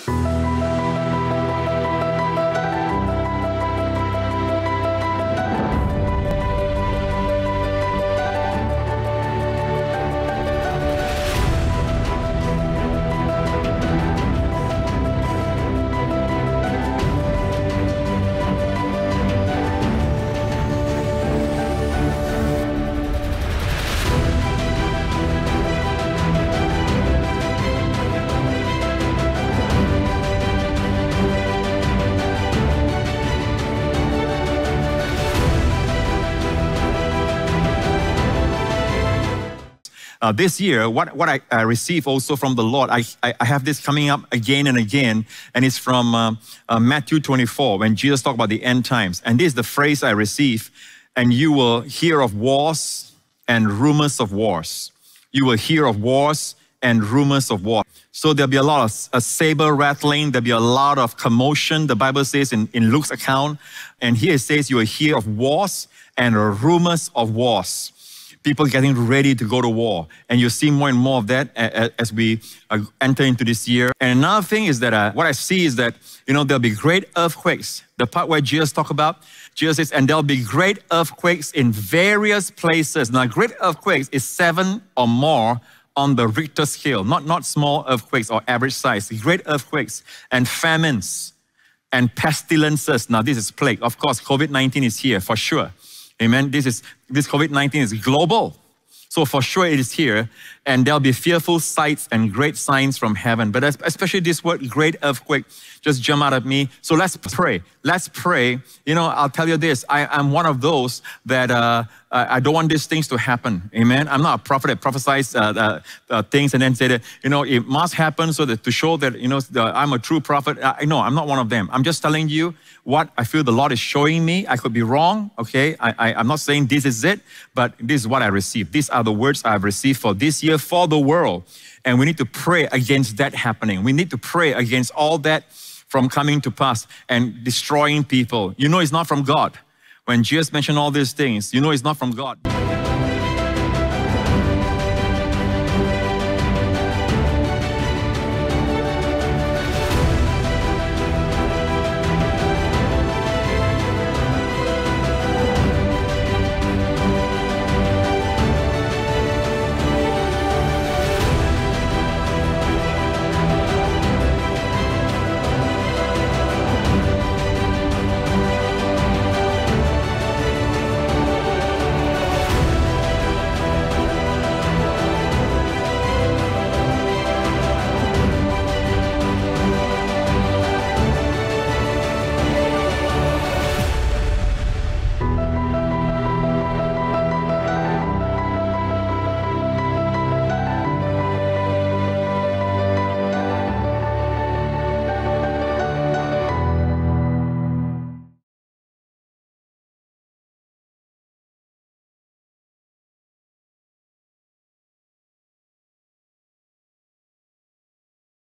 This year, what I received also from the Lord, I have this coming up again and again, and it's from Matthew 24, when Jesus talked about the end times. And this is the phrase I received, and you will hear of wars and rumors of wars. You will hear of wars and rumors of war. So there'll be a lot of saber rattling, there'll be a lot of commotion, the Bible says in Luke's account. And here it says you will hear of wars and rumors of wars. People getting ready to go to war. And you'll see more and more of that as we enter into this year. And another thing is that what I see is that, there'll be great earthquakes. The part where Jesus talked about, Jesus says, and there'll be great earthquakes in various places. Now, great earthquakes is 7 or more on the Richter scale, not small earthquakes or average size, great earthquakes and famines and pestilences. Now, this is plague. Of course, COVID-19 is here for sure. Amen. This COVID-19 is global. So for sure it is here. And there'll be fearful sights and great signs from heaven. But especially this word, great earthquake, just jump out at me. So let's pray. Let's pray. I'll tell you this. I'm one of those that I don't want these things to happen. Amen. I'm not a prophet that prophesies things and then say that, it must happen so that to show that, I'm a true prophet. No, I'm not one of them. I'm just telling you what I feel the Lord is showing me. I could be wrong, okay? I'm not saying this is it, but this is what I received. These are the words I've received for this year, for the world. And we need to pray against that happening. We need to pray against all that from coming to pass and destroying people. It's not from God. When Jesus mentioned all these things, it's not from God.